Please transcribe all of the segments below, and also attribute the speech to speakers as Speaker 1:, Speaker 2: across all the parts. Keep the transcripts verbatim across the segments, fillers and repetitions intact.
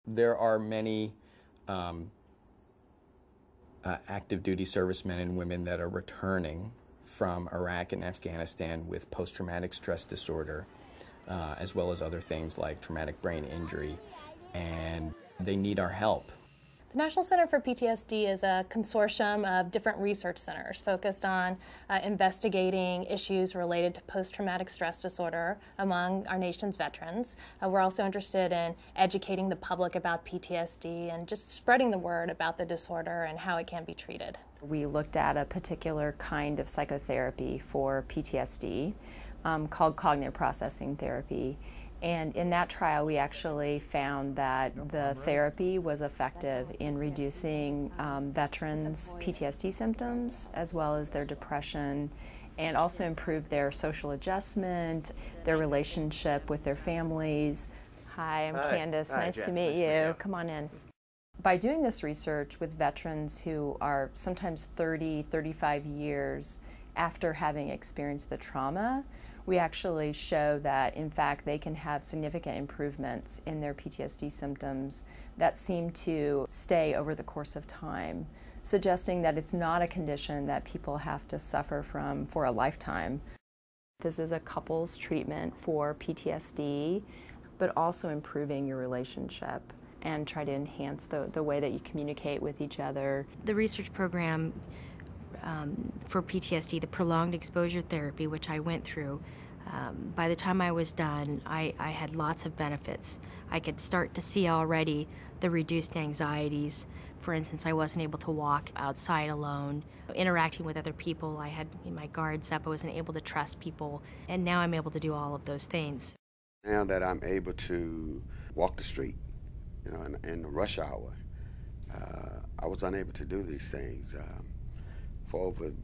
Speaker 1: There are many um, uh, active duty servicemen and women that are returning from Iraq and Afghanistan with post-traumatic stress disorder, uh, as well as other things like traumatic brain injury, and they need our help.
Speaker 2: The National Center for P T S D is a consortium of different research centers focused on uh, investigating issues related to post-traumatic stress disorder among our nation's veterans. Uh, we're also interested in educating the public about P T S D and just spreading the word about the disorder and how it can be treated.
Speaker 3: We looked at a particular kind of psychotherapy for P T S D um, called cognitive processing therapy. And in that trial, we actually found that the therapy was effective in reducing um, veterans' P T S D symptoms, as well as their depression, and also improved their social adjustment, their relationship with their families. Hi, I'm
Speaker 4: Hi.
Speaker 3: Candice.
Speaker 4: Hi,
Speaker 3: nice
Speaker 4: Jeff.
Speaker 3: to meet
Speaker 4: Nice
Speaker 3: you.
Speaker 4: to meet you.
Speaker 3: Come on in. By doing this research with veterans who are sometimes thirty, thirty-five years after having experienced the trauma, we actually show that, in fact, they can have significant improvements in their P T S D symptoms that seem to stay over the course of time, suggesting that it's not a condition that people have to suffer from for a lifetime. This is a couples treatment for P T S D, but also improving your relationship and try to enhance the, the way that you communicate with each other.
Speaker 5: The research program Um, for P T S D, the prolonged exposure therapy, which I went through, um, by the time I was done, I, I had lots of benefits. I could start to see already the reduced anxieties. For instance, I wasn't able to walk outside alone. Interacting with other people, I had my guards up, I wasn't able to trust people, and now I'm able to do all of those things.
Speaker 6: Now that I'm able to walk the street, you know, in, in the rush hour, uh, I was unable to do these things. Um, for over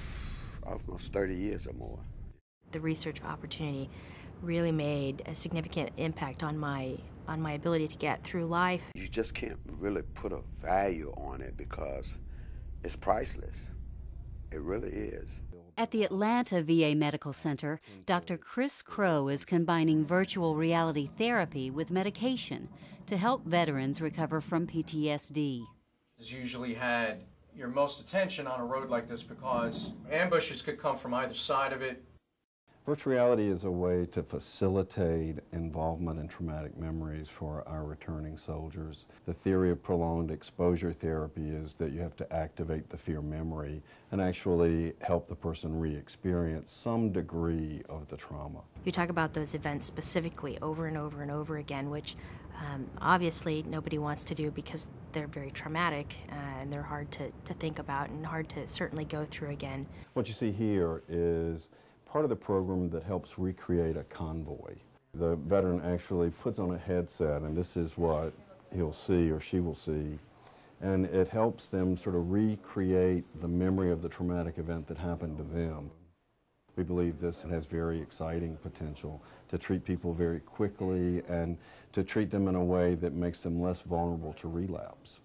Speaker 6: almost thirty years or more.
Speaker 5: The research opportunity really made a significant impact on my on my ability to get through life.
Speaker 6: You just can't really put a value on it because it's priceless. It really is.
Speaker 7: At the Atlanta V A Medical Center, Doctor Chris Crowe is combining virtual reality therapy with medication to help veterans recover from P T S D.
Speaker 8: It's usually had your most attention on a road like this because ambushes could come from either side of it.
Speaker 9: Virtual reality is a way to facilitate involvement in traumatic memories for our returning soldiers. The theory of prolonged exposure therapy is that you have to activate the fear memory and actually help the person re-experience some degree of the trauma.
Speaker 5: You talk about those events specifically over and over and over again, which um, obviously nobody wants to do because they're very traumatic uh, and they're hard to, to think about and hard to certainly go through again.
Speaker 9: What you see here is part of the program that helps recreate a convoy. The veteran actually puts on a headset, and this is what he'll see or she will see, and it helps them sort of recreate the memory of the traumatic event that happened to them. We believe this has very exciting potential to treat people very quickly and to treat them in a way that makes them less vulnerable to relapse.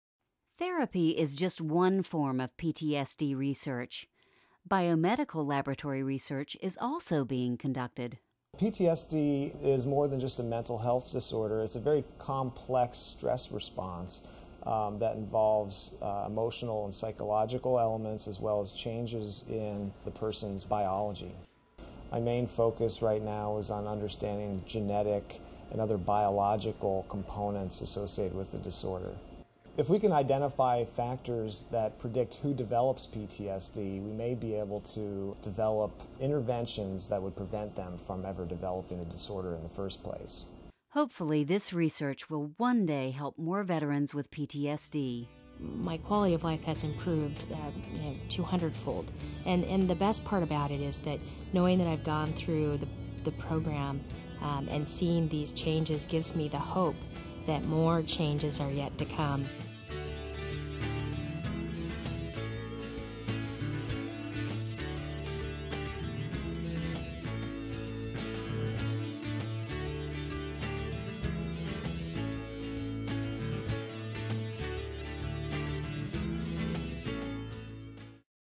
Speaker 7: Therapy is just one form of P T S D research. Biomedical laboratory research is also being conducted.
Speaker 10: P T S D is more than just a mental health disorder. It's a very complex stress response um, that involves uh, emotional and psychological elements as well as changes in the person's biology. My main focus right now is on understanding genetic and other biological components associated with the disorder. If we can identify factors that predict who develops P T S D, we may be able to develop interventions that would prevent them from ever developing the disorder in the first place.
Speaker 7: Hopefully, this research will one day help more veterans with P T S D.
Speaker 5: My quality of life has improved uh, you know, two hundred fold. And, and the best part about it is that knowing that I've gone through the, the program um, and seeing these changes gives me the hope that more changes are yet to come.